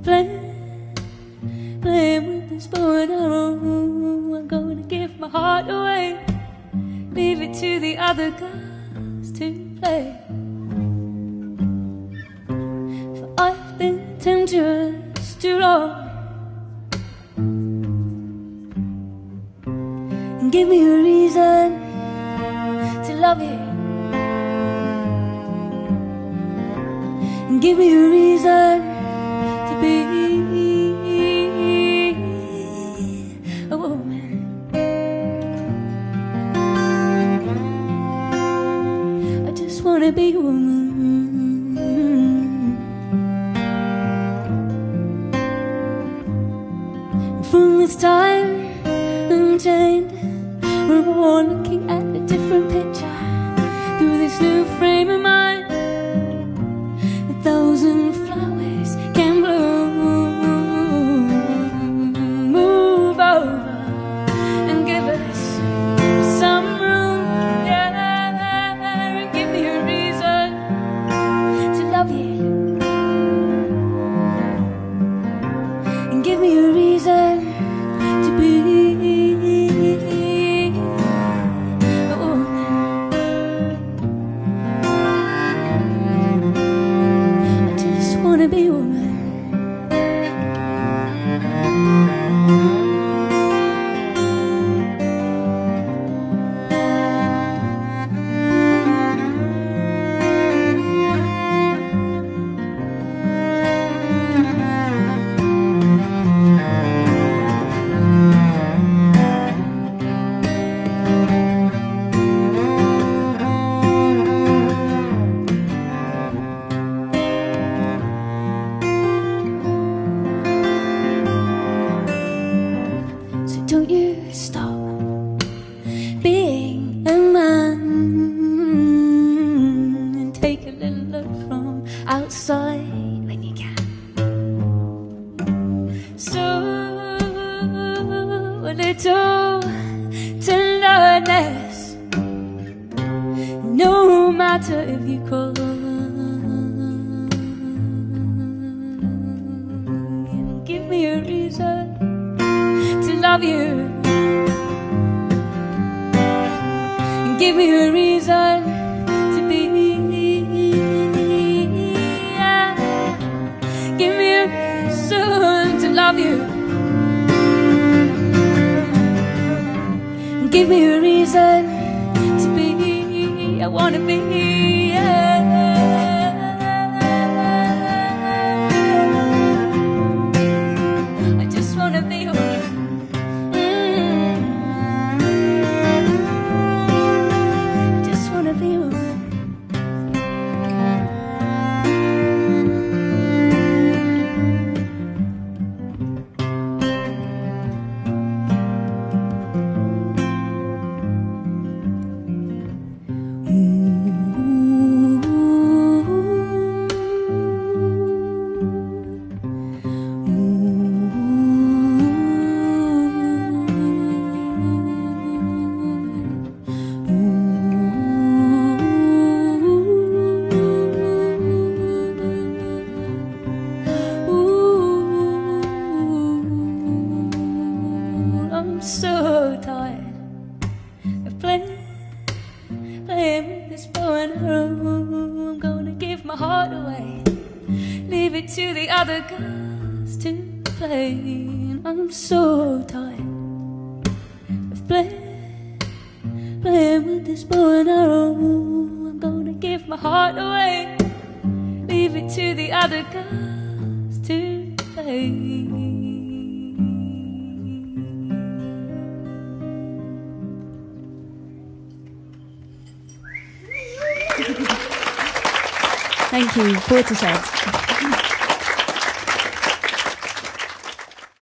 Playing with this bow and arrow. I'm gonna give my heart away, leave it to the other girls to play. For I've been temptuous too long, and give me a reason to love you, and give me a reason to be a woman. I just wanna be a woman. And from this time I'm chained, we're all looking at a different picture through this new frame of mind. 1,000 flowers can bloom. Move over and give us some room, yeah, and give me a reason to love you, and give me a reason to be a woman. I just wanna be a woman. Don't you stop being a man, and take a little look from outside when you can. So a little tenderness, no matter if you call, and give me a reason to love you, and give me a reason to be, yeah. Give me a reason to love you, and give me a reason to be. I wanna be, yeah. I just wanna be a woman. I'm so tired of playing with this bow and arrow. I'm gonna give my heart away, leave it to the other girls to play. I'm so tired of playing with this bow and arrow. I'm gonna give my heart away, leave it to the other girls to play. Thank you, Portishead.